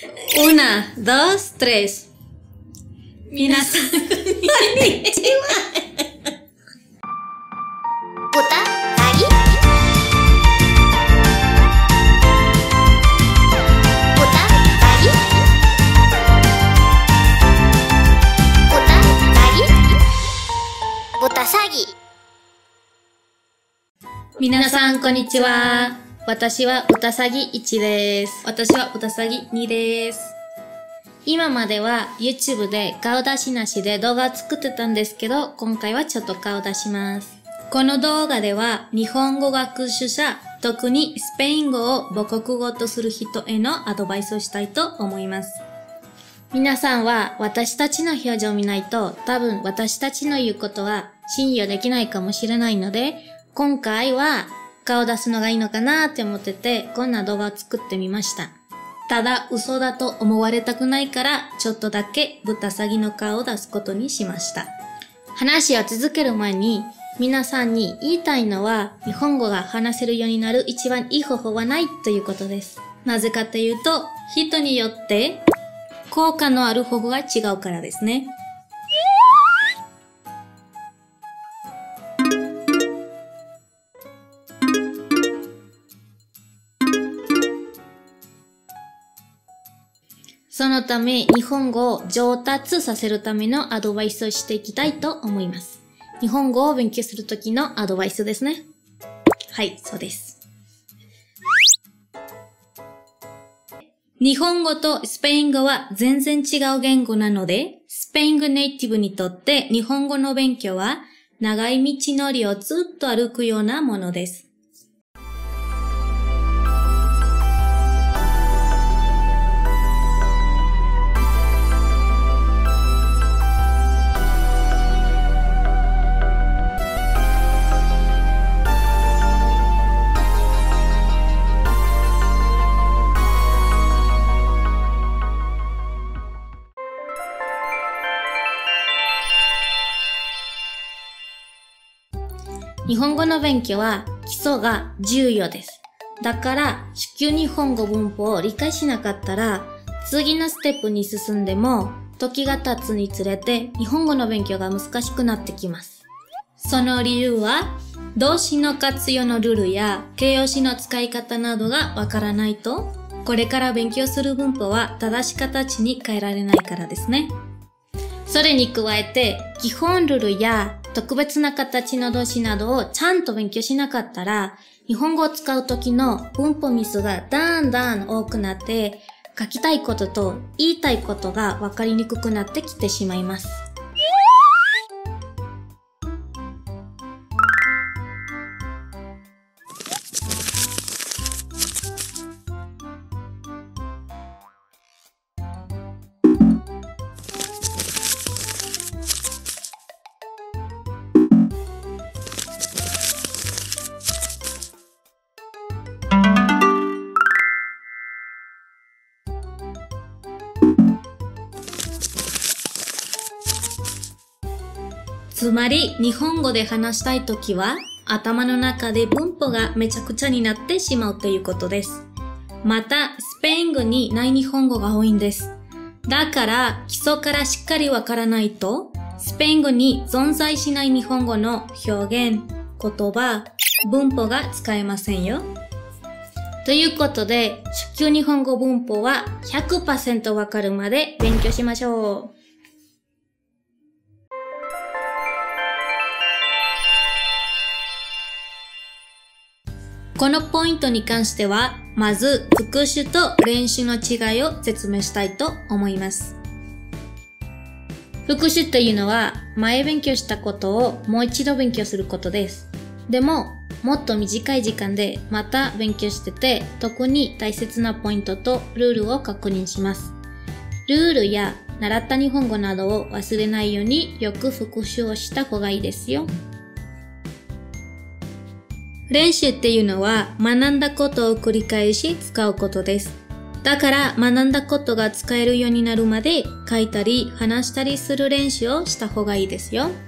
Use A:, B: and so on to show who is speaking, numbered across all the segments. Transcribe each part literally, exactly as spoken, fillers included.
A: Una, dos, tres. 皆さん、こんにちは。
B: ボタサギボタサギボタサギボタサギ。
A: 皆さん、こんにちは。私はうたさぎいちです。私はうたさぎにです。今までは YouTube で顔出しなしで動画を作ってたんですけど、今回はちょっと顔出します。この動画では日本語学習者、特にスペイン語を母国語とする人へのアドバイスをしたいと思います。皆さんは私たちの表情を見ないと多分私たちの言うことは信用できないかもしれないので、今回は顔出すのがいいのかなって思ってて、こんな動画を作ってみました。ただ嘘だと思われたくないから、ちょっとだけブタサギの顔を出すことにしました。話を続ける前に、皆さんに言いたいのは、日本語が話せるようになる一番いい方法はないということです。なぜかというと、人によって効果のある方法が違うからですね。そのため、日本語を上達させるためのアドバイスをしていきたいと思います。日本語を勉強するときのアドバイスですね。はい、そうです。日本語とスペイン語は全然違う言語なので、スペイン語ネイティブにとって日本語の勉強は長い道のりをずっと歩くようなものです。日本語の勉強は基礎が重要です。だから、初級日本語文法を理解しなかったら、次のステップに進んでも、時が経つにつれて日本語の勉強が難しくなってきます。その理由は、動詞の活用のルールや形容詞の使い方などがわからないと、これから勉強する文法は正しい形に変えられないからですね。それに加えて、基本ルールや特別な形の動詞などをちゃんと勉強しなかったら、日本語を使う時の文法ミスがだんだん多くなって、書きたいことと言いたいことが分かりにくくなってきてしまいます。つまり、日本語で話したいときは、頭の中で文法がめちゃくちゃになってしまうということです。また、スペイン語にない日本語が多いんです。だから、基礎からしっかりわからないと、スペイン語に存在しない日本語の表現、言葉、文法が使えませんよ。ということで、初級日本語文法は ひゃくパーセント わかるまで勉強しましょう。このポイントに関しては、まず復習と練習の違いを説明したいと思います。復習というのは、前勉強したことをもう一度勉強することです。でも、もっと短い時間でまた勉強してて、特に大切なポイントとルールを確認します。ルールや習った日本語などを忘れないようによく復習をした方がいいですよ。練習っていうのは学んだことを繰り返し使うことです。だから学んだことが使えるようになるまで書いたり話したりする練習をした方がいいですよ。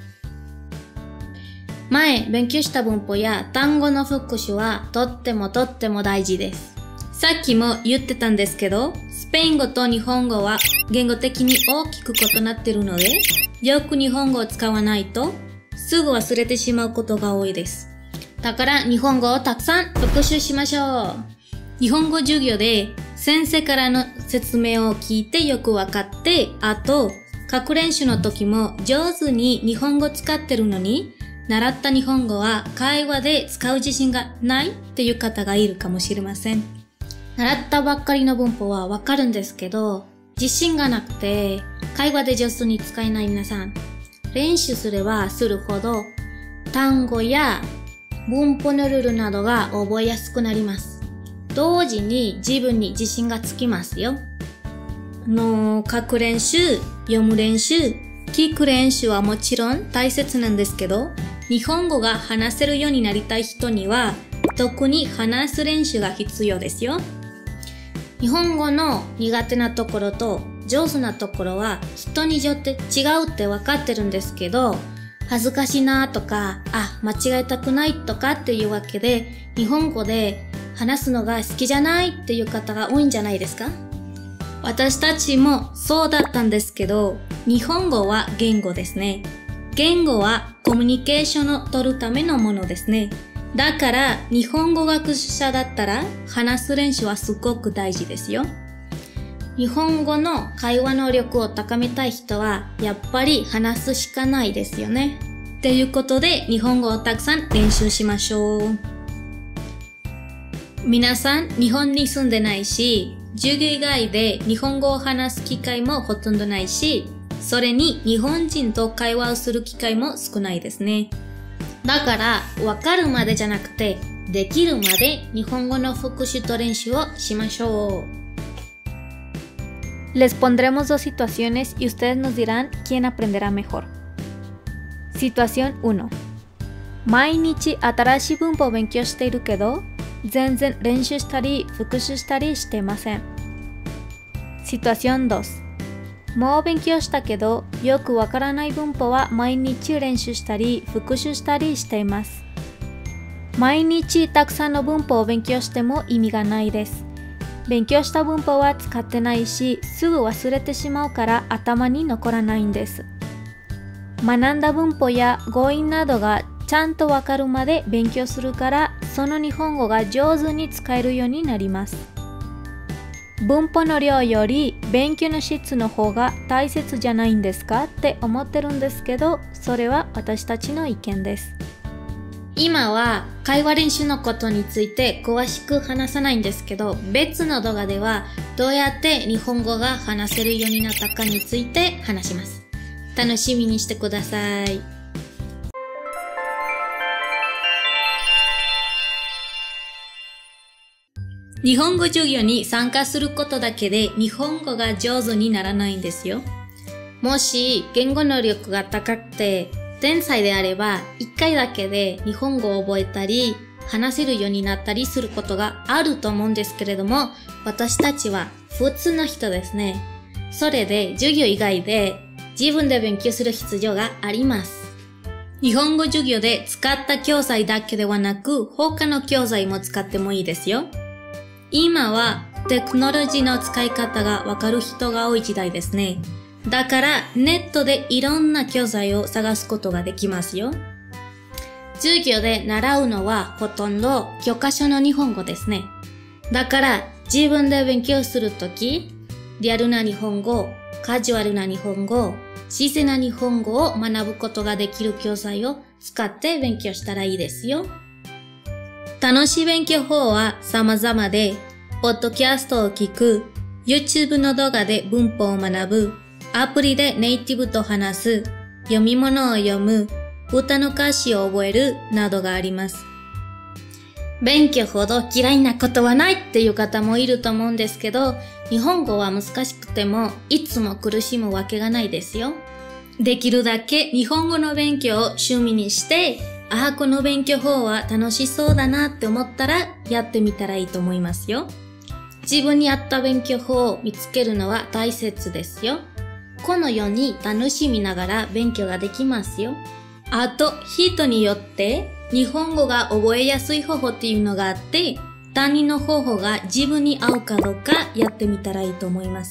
A: 前勉強した文法や単語の復習はとってもとっても大事です。 さっきも言ってたんですけど、スペイン語と日本語は言語的に大きく異なっているので、よく日本語を使わないとすぐ忘れてしまうことが多いです。だから日本語をたくさん復習しましょう。日本語授業で先生からの説明を聞いてよくわかって、あと書く練習の時も上手に日本語使ってるのに、習った日本語は会話で使う自信がないっていう方がいるかもしれません。習ったばっかりの文法はわかるんですけど、自信がなくて会話で上手に使えない皆さん、練習すればするほど単語や文法のルールなどが覚えやすくなります。同時に自分に自信がつきますよ。あの、書く練習、読む練習、聞く練習はもちろん大切なんですけど、日本語が話せるようになりたい人には特に話す練習が必要ですよ。日本語の苦手なところと上手なところは人によって違うって分かってるんですけど、恥ずかしいなとか、あ、間違えたくないとかっていうわけで、日本語で話すのが好きじゃないっていう方が多いんじゃないですか？私たちもそうだったんですけど、日本語は言語ですね。言語はコミュニケーションを取るためのものですね。だから日本語学習者だったら話す練習はすごく大事ですよ。日本語の会話能力を高めたい人はやっぱり話すしかないですよね。ということで日本語をたくさん練習しましょう。皆さん日本に住んでないし、授業以外で日本語を話す機会もほとんどないし、それに日本人と会話をする機会も少ないですね。だから分かるまでじゃなくて、できるまで日本語の復習と練習をしましょう。
C: Les pondremos dos situaciones y ustedes nos dirán quién aprenderá mejor. Situación uno. 毎日新しい文法を勉強しているけど、全然練習したり復習したりしていません。Situación dos. もう勉強したけど、よくわからない文法は毎日練習したり復習したりしています。毎日たくさんの文法を勉強しても意味がないです。勉強した文法は使ってないし、すぐ忘れてしまうから頭に残らないんです。学んだ文法や語彙などがちゃんとわかるまで勉強するから、その日本語が上手に使えるようになります。文法の量より勉強の質の方が大切じゃないんですかって思ってるんですけど、それは私たちの意見です。
A: 今は会話練習のことについて詳しく話さないんですけど、別の動画ではどうやって日本語が話せるようになったかについて話します。楽しみにしてください。日本語授業に参加することだけで日本語が上手にならないんですよ。もし言語能力が高くて天才であれば、一回だけで日本語を覚えたり、話せるようになったりすることがあると思うんですけれども、私たちは普通の人ですね。それで授業以外で自分で勉強する必要があります。日本語授業で使った教材だけではなく、他の教材も使ってもいいですよ。今はテクノロジーの使い方がわかる人が多い時代ですね。だからネットでいろんな教材を探すことができますよ。授業で習うのはほとんど教科書の日本語ですね。だから自分で勉強するとき、リアルな日本語、カジュアルな日本語、自然な日本語を学ぶことができる教材を使って勉強したらいいですよ。楽しい勉強法は様々で、ポッドキャストを聞く、YouTube の動画で文法を学ぶ、アプリでネイティブと話す、読み物を読む、歌の歌詞を覚えるなどがあります。勉強ほど嫌いなことはないっていう方もいると思うんですけど、日本語は難しくてもいつも苦しむわけがないですよ。できるだけ日本語の勉強を趣味にして、ああ、この勉強法は楽しそうだなって思ったらやってみたらいいと思いますよ。自分に合った勉強法を見つけるのは大切ですよ。このように楽しみながら勉強ができますよ。あと、人によって日本語が覚えやすい方法っていうのがあって、 担任の方法が自分に合うかどうかやってみたらいいと思います。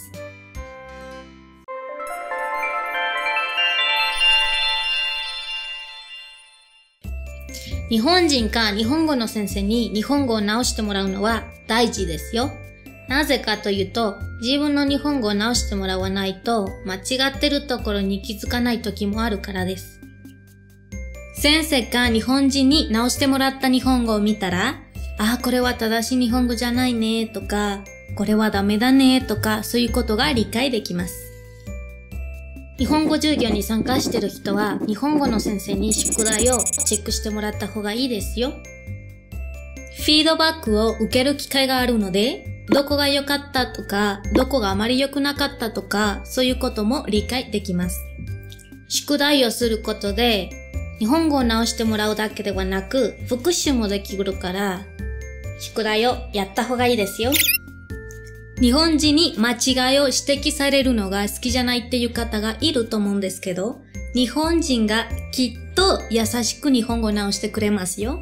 A: 日本人か日本語の先生に日本語を直してもらうのは大事ですよ。なぜかというと、自分の日本語を直してもらわないと間違ってるところに気づかない時もあるからです。先生か日本人に直してもらった日本語を見たら、ああ、これは正しい日本語じゃないねとか、これはダメだねとか、そういうことが理解できます。日本語授業に参加している人は、日本語の先生に宿題をチェックしてもらった方がいいですよ。フィードバックを受ける機会があるので、どこが良かったとか、どこがあまり良くなかったとか、そういうことも理解できます。宿題をすることで、日本語を直してもらうだけではなく、復習もできるから、宿題をやった方がいいですよ。日本人に間違いを指摘されるのが好きじゃないっていう方がいると思うんですけど、日本人がきっと優しく日本語を直してくれますよ。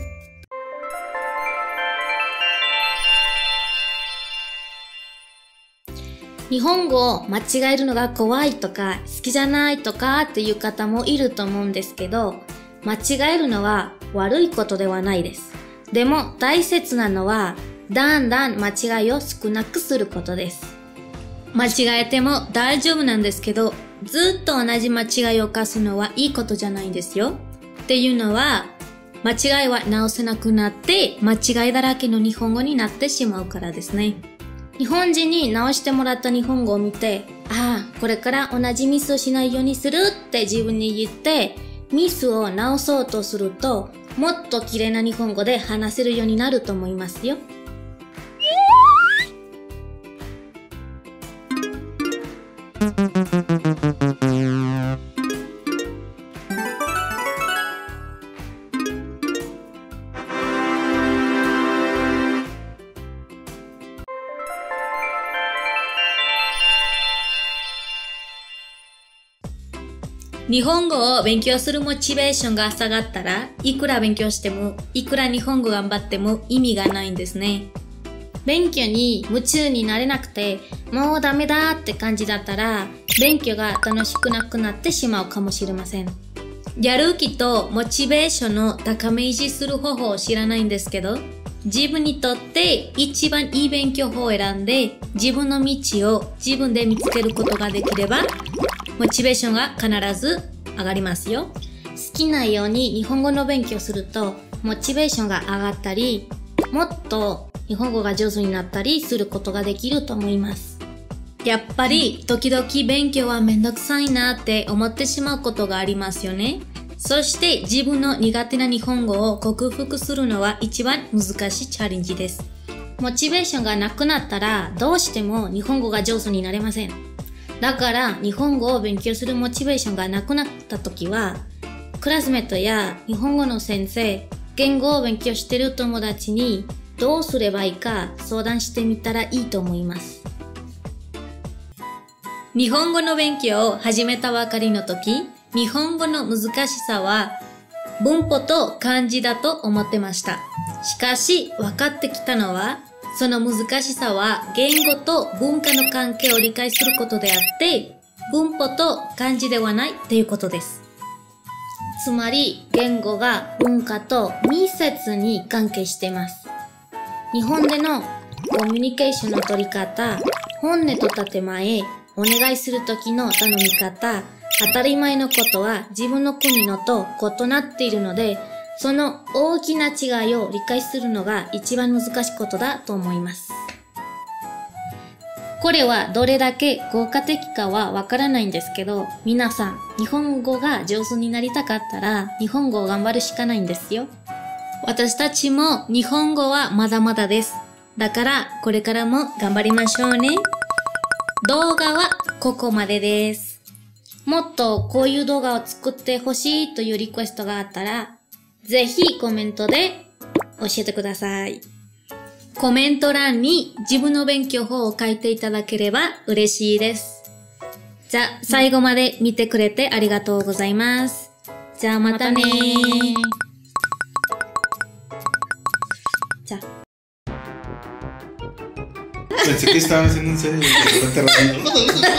A: 日本語を間違えるのが怖いとか好きじゃないとかっていう方もいると思うんですけど、間違えるのは悪いことではないです。でも大切なのはだんだん間違いを少なくすることです。間違えても大丈夫なんですけど、ずっと同じ間違いを犯すのはいいことじゃないんですよ。っていうのは、間違いは直せなくなって間違いだらけの日本語になってしまうからですね。日本人に直してもらった日本語を見て、ああ、これから同じミスをしないようにするって自分に言って、ミスを直そうとすると、もっと綺麗な日本語で話せるようになると思いますよ。日本語を勉強するモチベーションが下がったら、いくら勉強しても、いくら日本語頑張っても意味がないんですね。勉強に夢中になれなくて、もうダメだって感じだったら、勉強が楽しくなくなってしまうかもしれません。やる気とモチベーションの高め維持する方法を知らないんですけど、自分にとって一番いい勉強法を選んで、自分の道を自分で見つけることができれば、モチベーションが必ず上がりますよ。好きなように日本語の勉強すると、モチベーションが上がったり、もっと日本語が上手になったりすることができると思います。やっぱり時々勉強はめんどくさいなって思ってしまうことがありますよね。そして自分の苦手な日本語を克服するのは一番難しいチャレンジです。モチベーションがなくなったらどうしても日本語が上手になれません。だから日本語を勉強するモチベーションがなくなった時は、クラスメートや日本語の先生、言語を勉強している友達にどうすればいいか相談してみたらいいと思います。日本語の勉強を始めたばかりの時、日本語の難しさは文法と漢字だと思ってました。しかし分かってきたのは、その難しさは言語と文化の関係を理解することであって、文法と漢字ではないということです。つまり言語が文化と密接に関係しています。日本でのコミュニケーションの取り方、本音と建前、お願いする時の頼み方、当たり前のことは自分の国のと異なっているので、その大きな違いを理解するのが一番難しいことだと思います。これはどれだけ効果的かはわからないんですけど、皆さん、日本語が上手になりたかったら、日本語を頑張るしかないんですよ。私たちも日本語はまだまだです。だから、これからも頑張りましょうね。動画はここまでです。もっとこういう動画を作ってほしいというリクエストがあったら、ぜひコメントで教えてください。コメント欄に自分の勉強法を書いていただければ嬉しいです。じゃあ、最後まで見てくれてありがとうございます。じゃあまたねー。じゃあ。
D: Pensé que estabas haciendo en serio. Bastante rápido.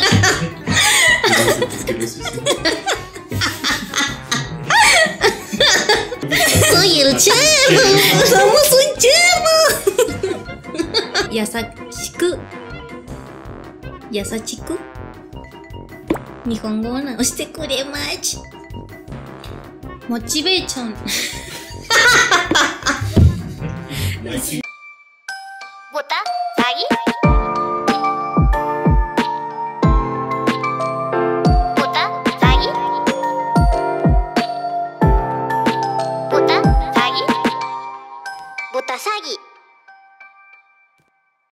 A: Soy el chef. Somos un chef. 優しく。優しく。日本語を直してくれます。モチベーション。